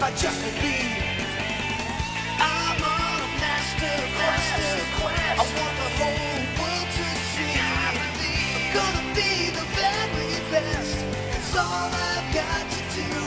I just believe. I'm on a master quest. I want the whole world to see. I'm gonna be the very best. It's all I've got to do.